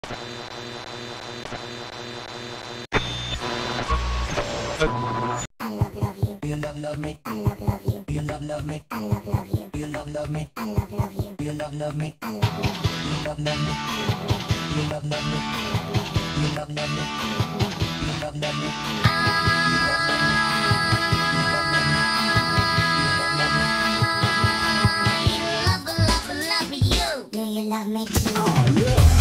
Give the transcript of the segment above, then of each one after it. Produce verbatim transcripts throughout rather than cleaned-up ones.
I love love you. You love love me. I love love you. You love love me. I love love you. You love love me. I love love you. You love love me. I love love you. You love love me. You love love me. You love love me. You love love me. Do you love me too? Oh, yeah.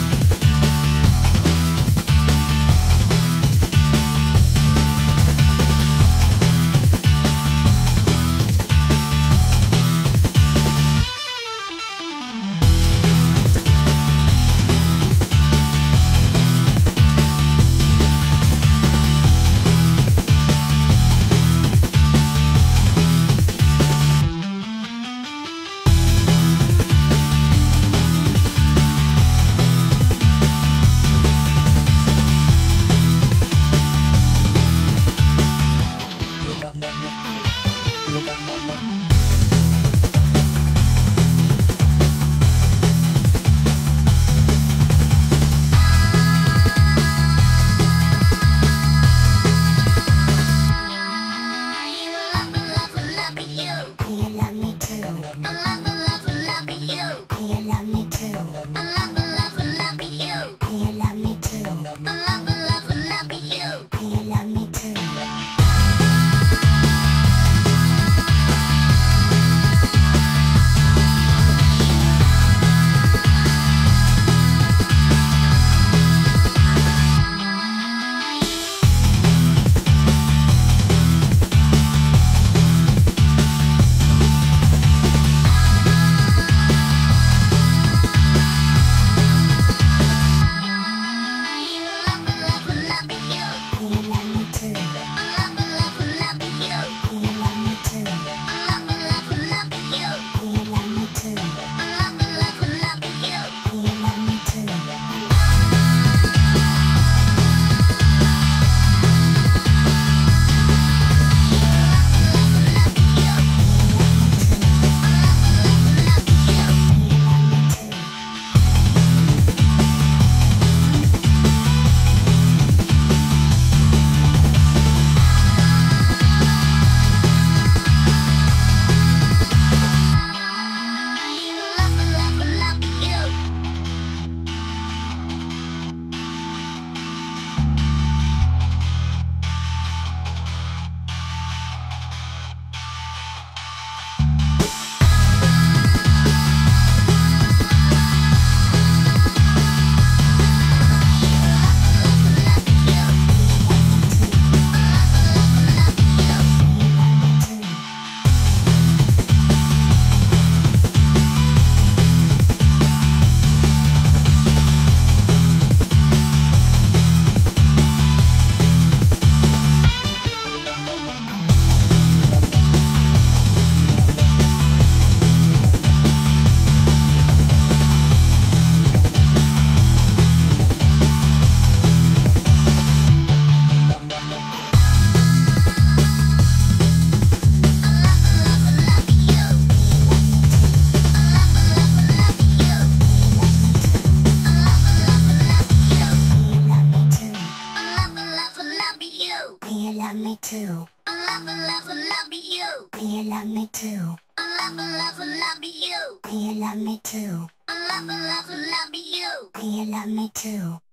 Me too. I love, love, love you. Do you love me too? I love, love, love you. Do you love me too? I love, love, love you. Do you love me too?